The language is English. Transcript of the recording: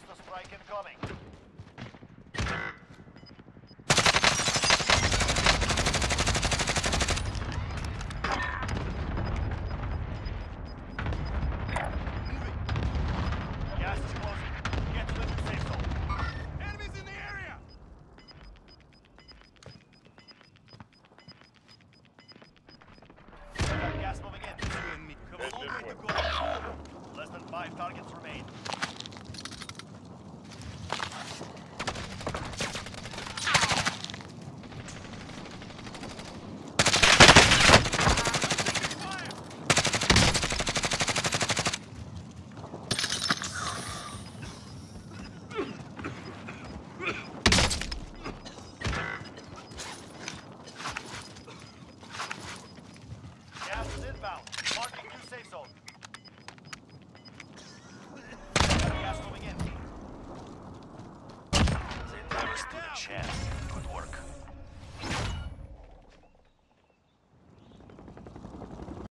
Cluster strike incoming. Gas is closing. Get to the new safe zone. Enemies in the area! Got gas moving in. You and me have a long way to go. Less than 5 targets remain. Gas is inbound. Marking new safe zone. Gas moving in. Never stood a chance.